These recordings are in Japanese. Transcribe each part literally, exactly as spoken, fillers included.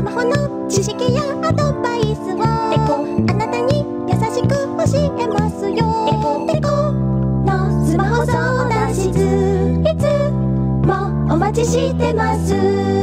マホの知識やアドバイスをデコあなたに優しく教えますよ。デコデコのスマホ相談室、いつもお待ちしてます。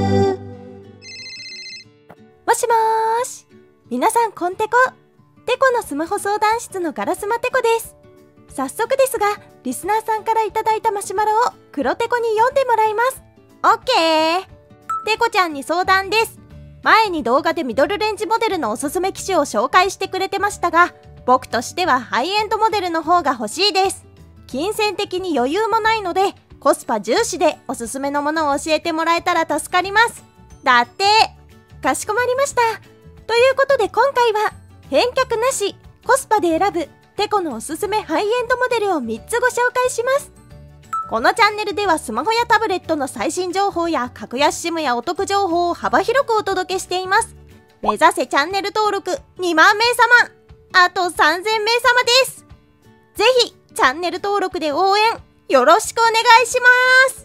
もしもーし、皆さんこんテコテコのスマホ相談室のガラスマテコです。早速ですが、リスナーさんからいただいたマシュマロを黒テコに読んでもらいます。オッケー。テコちゃんに相談です。前に動画でミドルレンジモデルのおすすめ機種を紹介してくれてましたが、僕としてはハイエンドモデルの方が欲しいです。金銭的に余裕もないので、コスパ重視でおすすめのものを教えてもらえたら助かります。だって。かしこまりました。ということで今回は、返却なし、コスパで選ぶテコのおすすめハイエンドモデルをみっつご紹介します。このチャンネルではスマホやタブレットの最新情報や格安 SIM やお得情報を幅広くお届けしています。目指せチャンネル登録にまんめいさま、あとさんぜんめいさまです。ぜひチャンネル登録で応援よろしくお願いします。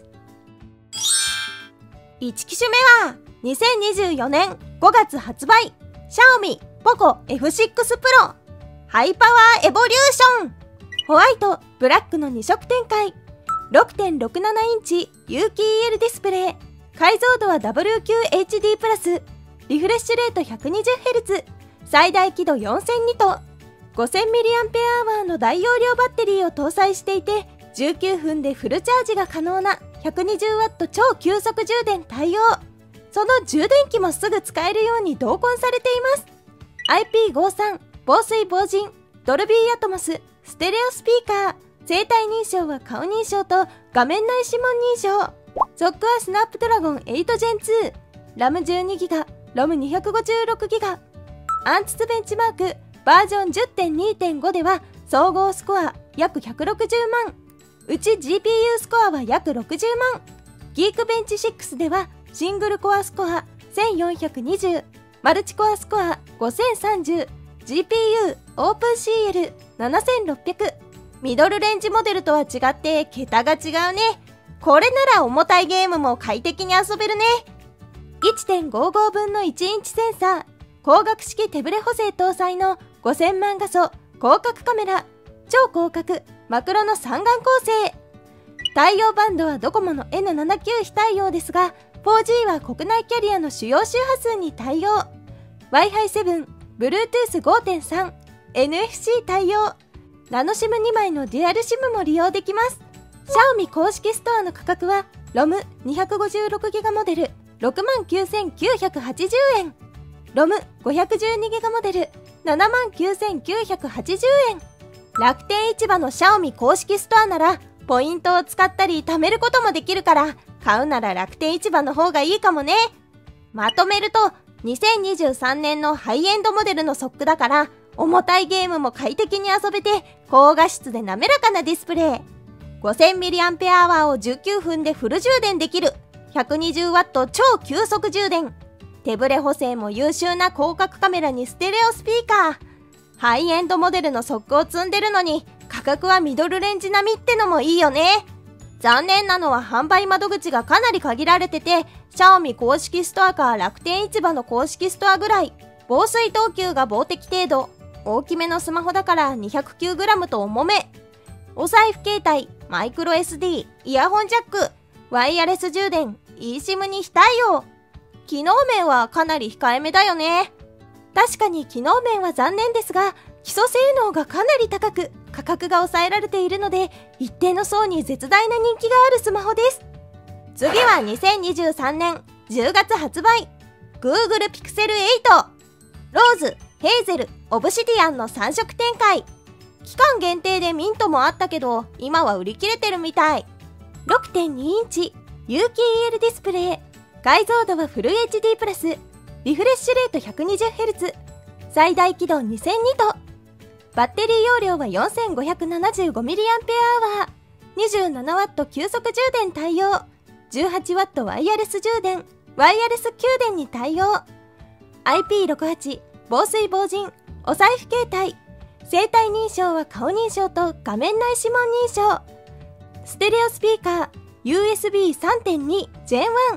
いち機種目はにせんにじゅうよねんごがつ発売、シャオミポコ エフシックス プロハイパワーエボリューション。ホワイト、ブラックのに色展開、ろくてんろくななインチ有機 イーエル ディスプレイ、解像度は ダブリューキューエイチディー プラス、リフレッシュレート ひゃくにじゅっヘルツ、最大輝度よんせんニト、ごせんミリアンペアワーの大容量バッテリーを搭載していて、じゅうきゅうふんでフルチャージが可能な ひゃくにじゅうワット 超急速充電対応。その充電器もすぐ使えるように同梱されています。アイピーごじゅうさん、防水防塵、ドルビーアトモス、ステレオスピーカー、生体認証は顔認証と画面内指紋認証。ソックはスナップドラゴンエイトジェンツー、ラムじゅうにギガ、ロムにひゃくごじゅうろくギガ。アンツツベンチマークバージョン じゅってんにてんご では総合スコア約ひゃくろくじゅうまん、うち ジーピーユー スコアは約ろくじゅうまん。ギークベンチシックスではシングルコアスコアせんよんひゃくにじゅう、マルチコアスコアごせんさんじゅう、ジーピーユー オープン シーエルななせんろっぴゃく。ミドルレンジモデルとは違って桁が違うね。これなら重たいゲームも快適に遊べるね。いってんごじゅうごぶんのいちインチセンサー、光学式手ブレ補正搭載のごせんまん画素広角カメラ、超広角マクロの三眼構成。対応バンドはドコモの エヌななじゅうきゅう 非対応ですが、 フォージー は国内キャリアの主要周波数に対応。 ワイファイセブン、ブルートゥースごてんさん、エヌエフシー 対応。ナノシムにまいのデュアルシムも利用できます。シャオミ公式ストアの価格は ロムにひゃくごじゅうろくギガ モデル ろくまんきゅうせんきゅうひゃくはちじゅうえん、ロムごひゃくじゅうにギガ モデル ななまんきゅうせんきゅうひゃくはちじゅうえん。楽天市場のシャオミ公式ストアならポイントを使ったり貯めることもできるから、買うなら楽天市場の方がいいかもね。まとめるとにせんにじゅうさんねんのハイエンドモデルのソックだから、重たいゲームも快適に遊べて高画質で滑らかなディスプレイ、 ごせんミリアンペアワー をじゅうきゅうふんでフル充電できる ひゃくにじゅうワット 超急速充電、手ブレ補正も優秀な広角カメラにステレオスピーカー。ハイエンドモデルのソックを積んでるのに価格はミドルレンジ並みってのもいいよね。残念なのは販売窓口がかなり限られてて、シャオミ公式ストアか楽天市場の公式ストアぐらい。防水等級が防滴程度、大きめのスマホだから にひゃくきゅうグラム と重め。お財布携帯、マイクロ エスディー、イヤホンジャック、ワイヤレス充電、eSIM に非対応。機能面はかなり控えめだよね。確かに機能面は残念ですが、基礎性能がかなり高く価格が抑えられているので、一定の層に絶大な人気があるスマホです。次はにせんにじゅうさんねんじゅうがつ発売、 Google Pixel エイト、ローズ、ヘイゼル、オブシディアンのさん色展開。期間限定でミントもあったけど今は売り切れてるみたい。 ろくてんにインチ有機 イーエル ディスプレイ、解像度はフル エイチディー プラス、リフレッシュレート ひゃくにじゅっヘルツ、最大輝度にせんニト、バッテリー容量は よんせんごひゃくななじゅうごミリアンペアワー、にじゅうななワット 急速充電対応、じゅうはちワット ワイヤレス充電、ワイヤレス給電に対応。 アイピーろくじゅうはち 防水防塵、お財布携帯、生体認証は顔認証と画面内指紋認証、ステレオスピーカー ユーエスビーさんてんに ジェンワン、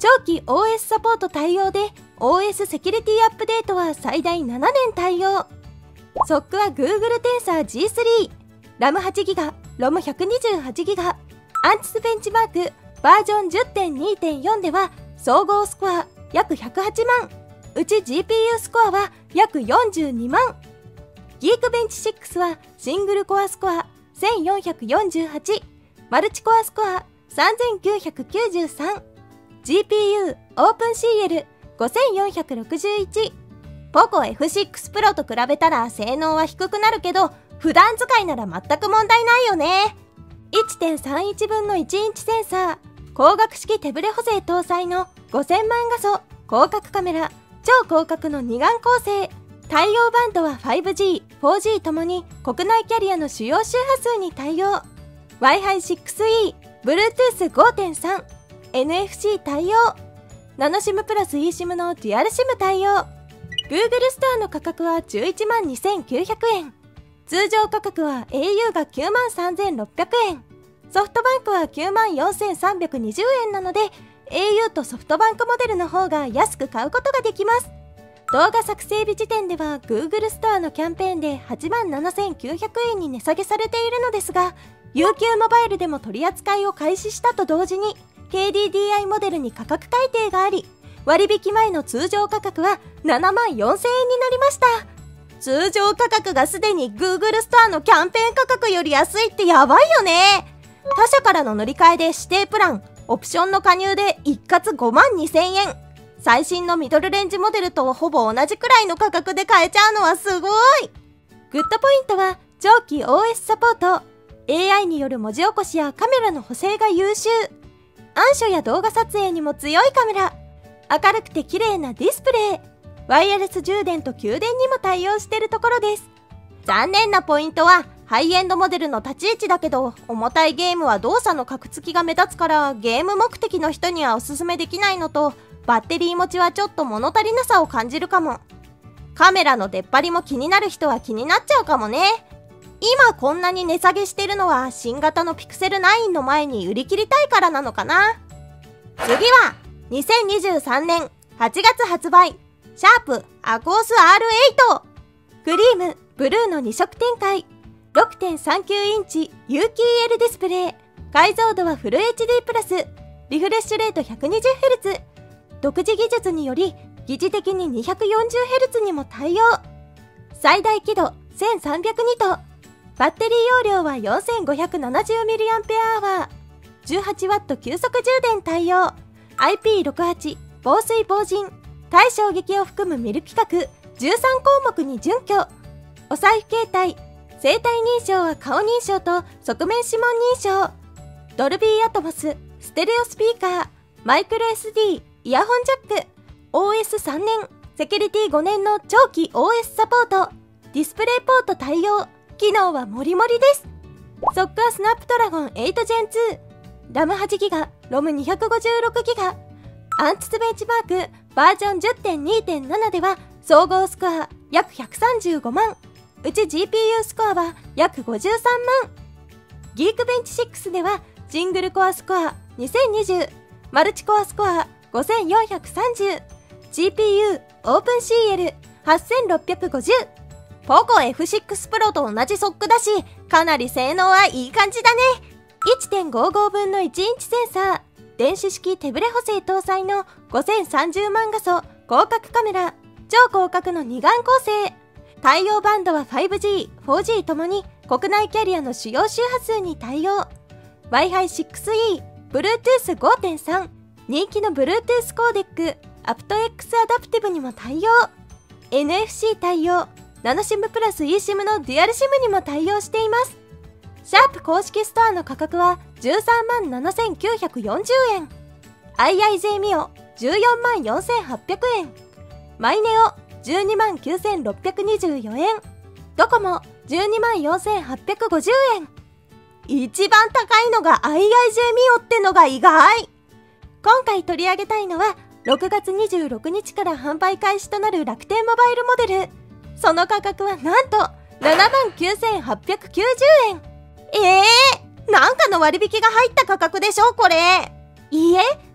長期 オーエス サポート対応で オーエス セキュリティアップデートは最大ななねん対応。ソック は Google Tensor ジースリー、ラムはちギガ、ロムひゃくにじゅうはちギガ、アンチスベンチマークバージョン じゅってんにてんよん では総合スコア約ひゃくはちまん、うち ジーピーユー スコアは約よんじゅうにまん。ギークベンチシックスはシングルコアスコアせんよんひゃくよんじゅうはち、マルチコアスコアさんぜんきゅうひゃくきゅうじゅうさん、ジーピーユー オープンシーエルごせんよんひゃくろくじゅういち、ポコ エフシックス プロと比べたら性能は低くなるけど、普段使いなら全く問題ないよね。いってんさんいちぶんのいちインチセンサー、光学式手ブレ補正搭載のごせんまん画素、広角カメラ、超広角の二眼構成、対応バンドは ファイブジー、フォージー ともに国内キャリアの主要周波数に対応。ワイファイシックスイー、ブルートゥースごてんさん、エヌエフシー 対応。ナノシムプラス eSIM のデュアルシム対応。Google ストアの価格はじゅういちまんにせんきゅうひゃくえん。通常価格は エーユー がきゅうまんさんぜんろっぴゃくえん。ソフトバンクはきゅうまんよんせんさんびゃくにじゅうえんなので、エーユー とソフトバンクモデルの方が安く買うことができます。動画作成日時点では Google ストアのキャンペーンではちまんななせんきゅうひゃくえんに値下げされているのですが、ユーキュー モバイルでも取り扱いを開始したと同時に ケーディーディーアイ モデルに価格改定があり、割引前の通常価格はななまんよんせんえんになりました。通常価格がすでに Google ストアのキャンペーン価格より安いってやばいよね。他社からの乗り換えで指定プラン、オプションの加入で一括ごまんにせんえん。最新のミドルレンジモデルとほぼ同じくらいの価格で買えちゃうのはすごい。グッドポイントは長期 オーエス サポート、エーアイ による文字起こしやカメラの補正が優秀、暗所や動画撮影にも強いカメラ、明るくて綺麗なディスプレイ、ワイヤレス充電と給電にも対応しているところです。残念なポイントはハイエンドモデルの立ち位置だけど、重たいゲームは動作のカクつきが目立つからゲーム目的の人にはおすすめできないのと、バッテリー持ちはちょっと物足りなさを感じるかも。カメラの出っ張りも気になる人は気になっちゃうかもね。今こんなに値下げしてるのは新型のピクセルナインの前に売り切りたいからなのかな。次はにせんにじゅうさんねんはちがつ発売、シャープアコース アールエイト。クリーム、ブルーのに色展開、ろくてんさんきゅうインチ有機 イーエル ディスプレイ、解像度はフル エイチディー プラス、リフレッシュレート ひゃくにじゅうヘルツ、独自技術により疑似的に にひゃくよんじゅうヘルツ にも対応。最大輝度せんさんびゃくニト、バッテリー容量は よんせんごひゃくななじゅうミリアンペアワー、じゅうはちワット 急速充電対応、アイピーろくじゅうはち 防水防塵、耐衝撃を含むミル規格じゅうさんこうもくに準拠、お財布携帯、生体認証は顔認証と側面指紋認証、ドルビーアトモス、ステレオスピーカー、マイクロ エスディー、イヤホンジャック、オーエスさんねん、セキュリティごねんの長期 オーエス サポート、ディスプレイポート対応、機能はもりもりです。ソック はスナップドラゴンエイトジェンツー、ラムはちギガ、ロムにひゃくごじゅうろくギガ、アンチスベンチマークバージョン じゅってんにてんなな では総合スコア約ひゃくさんじゅうごまん、うち ジーピーユー スコアは約ごじゅうさんまん。ギークベンチシックスではシングルコアスコアにせんにじゅう、マルチコアスコアごせんよんひゃくさんじゅう、ジーピーユー オープン シーエルはっせんろっぴゃくごじゅう、ポコ エフシックス プロと同じソックだし、かなり性能はいい感じだね。いってんごじゅうごぶんのいちインチセンサー、電子式手ブレ補正搭載のごせんさんじゅうまん画素、広角カメラ、超広角の二眼構成、対応バンドは ファイブジー、フォージー ともに国内キャリアの主要周波数に対応。ワイファイシックスイー、ブルートゥースごてんさん、人気の Bluetooth コーデック、アプト X アダプティブにも対応。エヌエフシー 対応、ナノシムプラス eSIM のデュアルシムにも対応しています。シャープ公式ストアの価格はじゅうさんまんななせんきゅうひゃくよんじゅうえん、アイアイゼー ミオじゅうよんまんよんせんはっぴゃくえん、マイネオじゅうにまんきゅうせんろっぴゃくにじゅうよえん、ドコモじゅうにまんよんせんはっぴゃくごじゅうえん。一番高いのが アイアイゼー ミオってのが意外。今回取り上げたいのはろくがつにじゅうろくにちから販売開始となる楽天モバイルモデル。その価格はなんとななまんきゅうせんはっぴゃくきゅうじゅうえん。えー、なんかの割引が入った価格でしょこれ。いいえ、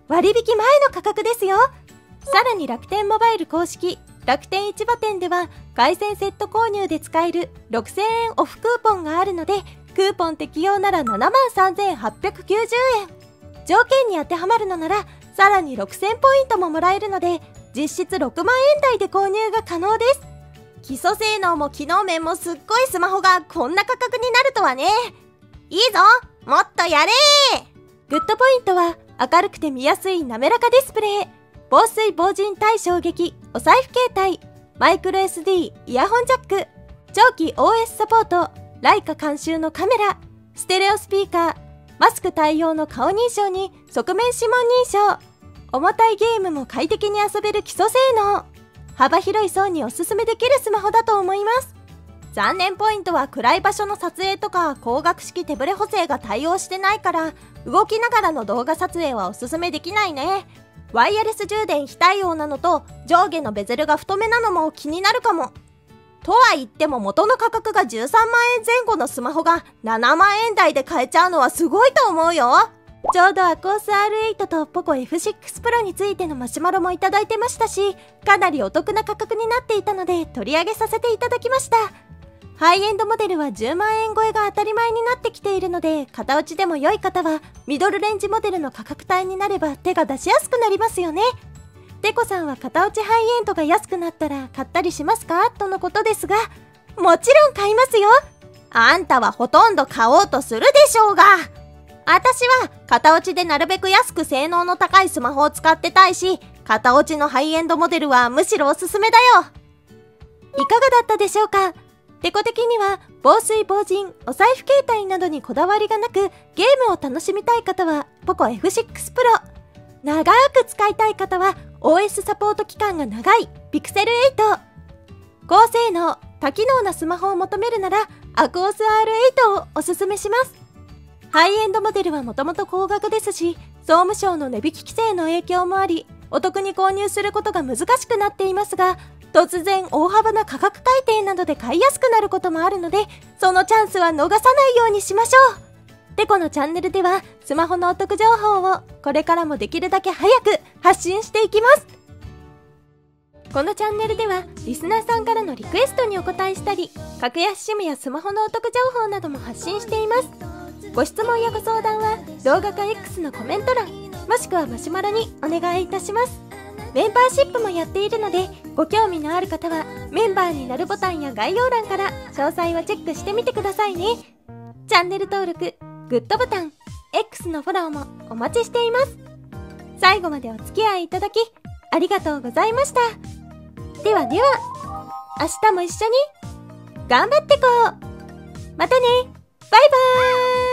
割引前の価格ですよ。さらに楽天モバイル公式楽天市場店では回線セット購入で使えるろくせんえんオフクーポンがあるので、クーポン適用なら ななまんさんぜんはっぴゃくきゅうじゅうえん。条件に当てはまるのならさらにろくせんポイントももらえるので、実質ろくまんえん台で購入が可能です。基礎性能も機能面もすっごいスマホがこんな価格になるとはね。いいぞ、もっとやれー。グッドポイントは明るくて見やすい滑らかディスプレイ、防水防塵耐衝撃お財布携帯、マイクロ エスディー イヤホンジャック、長期 オーエス サポート、ライカ監修のカメラ、ステレオスピーカー、マスク対応の顔認証に側面指紋認証、重たいゲームも快適に遊べる基礎性能、幅広い層におすすめできるスマホだと思います。残念ポイントは暗い場所の撮影とか光学式手ブレ補正が対応してないから、動きながらの動画撮影はおすすめできないね。ワイヤレス充電非対応なのと上下のベゼルが太めなのも気になるかも。とは言っても元の価格がじゅうさんまんえんぜん後のスマホがななまんえん台で買えちゃうのはすごいと思うよ。ちょうどアコース アールエイト とポコ エフシックス プロについてのマシュマロもいただいてましたし、かなりお得な価格になっていたので取り上げさせていただきました。ハイエンドモデルはじゅうまんえん超えが当たり前になってきているので、型落ちでも良い方はミドルレンジモデルの価格帯になれば手が出しやすくなりますよね。デコさんは型落ちハイエンドが安くなったら買ったりしますかとのことですが、もちろん買いますよ。あんたはほとんど買おうとするでしょうが。私は型落ちでなるべく安く性能の高いスマホを使ってたいし、型落ちのハイエンドモデルはむしろおすすめだよ。いかがだったでしょうか。デコ的には防水防塵、お財布携帯などにこだわりがなく、ゲームを楽しみたい方はポコ エフシックス プロ、長く使いたい方は オーエス サポート期間が長いピクセルエイト、高性能多機能なスマホを求めるならアコース アールエイト をおすすめします。ハイエンドモデルはもともと高額ですし、総務省の値引き規制の影響もあり、お得に購入することが難しくなっていますが、突然大幅な価格改定などで買いやすくなることもあるので、そのチャンスは逃さないようにしましょう。デコのチャンネルではスマホのお得情報をこれからもできるだけ早く発信していきます。このチャンネルではリスナーさんからのリクエストにお答えしたり、格安シムやスマホのお得情報なども発信しています。ご質問やご相談は動画か X のコメント欄、もしくはマシュマロにお願いいたします。メンバーシップもやっているので、ご興味のある方はメンバーになるボタンや概要欄から詳細をチェックしてみてくださいね。チャンネル登録、グッドボタン、X のフォローもお待ちしています。最後までお付き合いいただきありがとうございました。ではでは、明日も一緒に頑張ってこう。またね、バイバーイ。